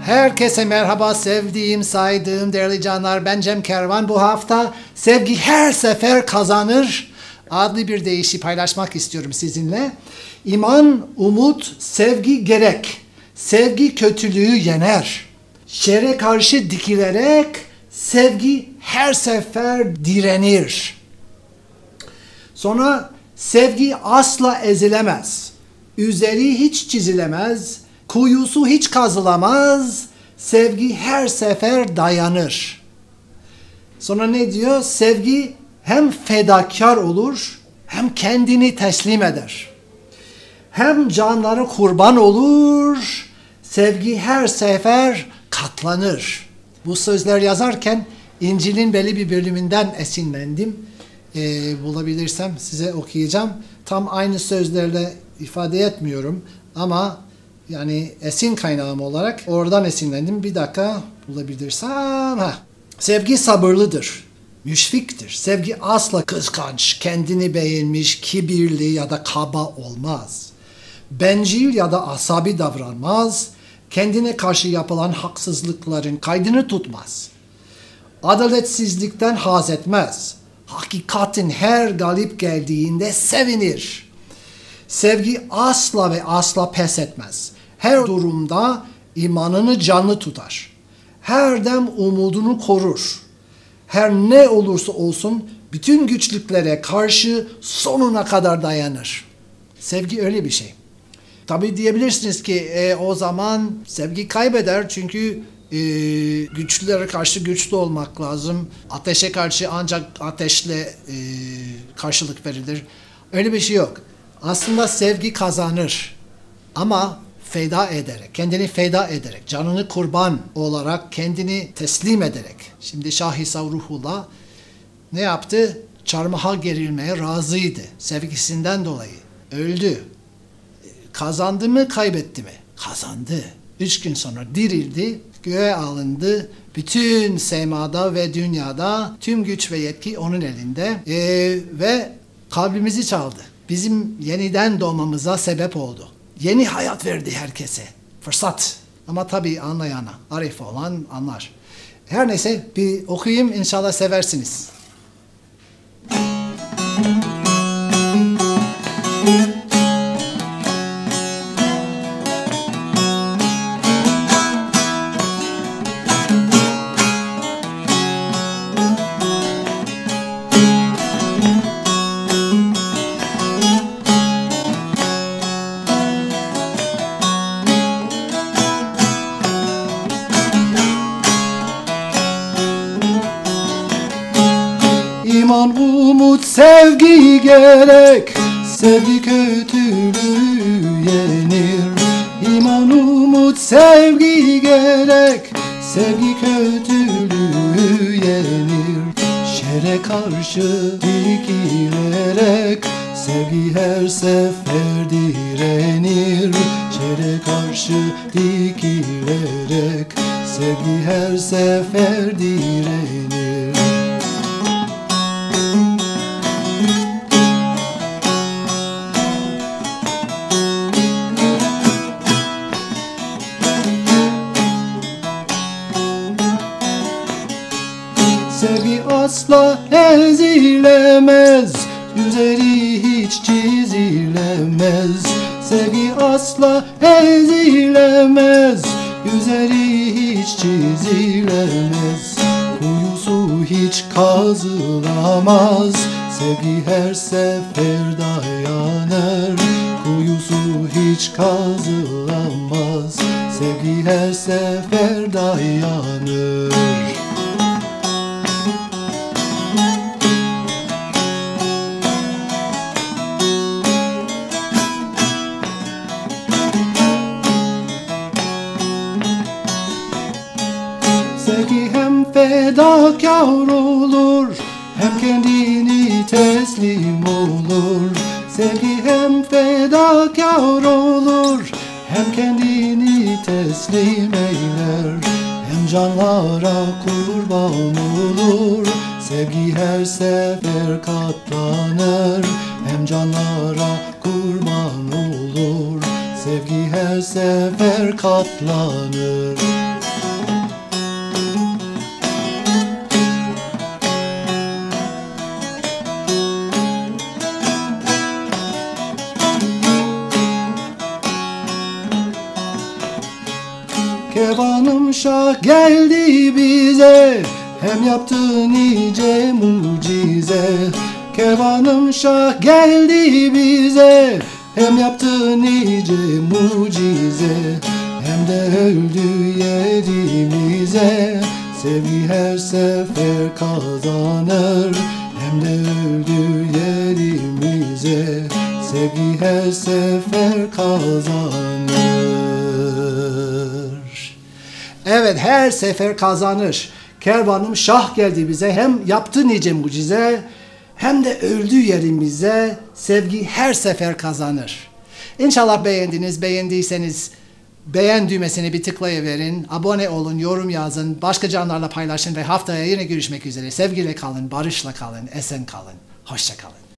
Herkese merhaba sevdiğim, saydığım değerli canlar. Ben Cem Kervan. Bu hafta Sevgi Her Sefer Kazanır adlı bir deyişi paylaşmak istiyorum sizinle. İman, umut, sevgi gerek. Sevgi kötülüğü yener. Şere karşı dikilerek sevgi her sefer direnir. Sonra sevgi asla ezilemez. Üzeri hiç çizilemez. Kuyusu hiç kazılamaz. Sevgi her sefer dayanır. Sonra ne diyor? Sevgi hem fedakar olur, hem kendini teslim eder. Hem canları kurban olur, sevgi her sefer katlanır. Bu sözler yazarken İncil'in belli bir bölümünden esinlendim. Bulabilirsem size okuyacağım. Tam aynı sözlerle ifade etmiyorum ama yani esin kaynağım olarak oradan esinlendim. Bir dakika bulabilirsem. Sevgi sabırlıdır, müşfiktir. Sevgi asla kıskanç, kendini beğenmiş, kibirli ya da kaba olmaz. Bencil ya da asabi davranmaz. Kendine karşı yapılan haksızlıkların kaydını tutmaz. Adaletsizlikten haz etmez. Hakikatin her galip geldiğinde sevinir. Sevgi asla ve asla pes etmez. Her durumda imanını canlı tutar. Her dem umudunu korur. Her ne olursa olsun bütün güçlüklere karşı sonuna kadar dayanır. Sevgi öyle bir şey. Tabii diyebilirsiniz ki o zaman sevgi kaybeder çünkü güçlülere karşı güçlü olmak lazım. Ateşe karşı ancak ateşle karşılık verilir. Öyle bir şey yok. Aslında sevgi kazanır ama feda ederek, kendini feda ederek, canını kurban olarak kendini teslim ederek. Şimdi Şahisav Ruhullah ne yaptı? Çarmıha gerilmeye razıydı. Sevgisinden dolayı. Öldü. Kazandı mı, kaybetti mi? Kazandı. 3 gün sonra dirildi, göğe alındı. Bütün semada ve dünyada tüm güç ve yetki onun elinde. Ve kalbimizi çaldı. Bizim yeniden doğmamıza sebep oldu. Yeni hayat verdi herkese. Fırsat. Ama tabii anlayana, arif olan anlar. Her neyse bir okuyayım, inşallah seversiniz. İman, umut, sevgi gerek. Sevgi kötülüğü yenir. İman, umut, sevgi gerek. Sevgi kötülüğü yenir. Şere karşı dikilerek sevgi her sefer direnir. Şere karşı dikilerek sevgi her sefer direnir. Sevgi asla ezilemez, üzeri hiç çizilemez. Sevgi asla ezilemez, üzeri hiç çizilemez. Kuyusu hiç kazılamaz, sevgi her sefer dayanır. Kuyusu hiç kazılamaz, sevgi her sefer dayanır. Sevgi hem fedakar olur, hem kendini teslim olur. Sevgi hem fedakar olur, hem kendini teslim eyler. Hem canlara kurban olur, sevgi her sefer katlanır. Hem canlara kurban olur, sevgi her sefer katlanır. Kervanım Şah geldi bize, hem yaptı nice mucize. Kervanım Şah geldi bize, hem yaptı nice mucize. Hem de öldü yerimize, sevgi her sefer kazanır. Hem de öldü yerimize, sevgi her sefer kazanır. Evet, her sefer kazanır. Kervanım Şah geldi bize, hem yaptı nice mucize, hem de öldü yerimize, sevgi her sefer kazanır. İnşallah beğendiniz. Beğendiyseniz beğen düğmesini bir tıklayıverin. Abone olun, yorum yazın, başka canlarla paylaşın ve haftaya yine görüşmek üzere. Sevgiyle kalın, barışla kalın, esen kalın. Hoşça kalın.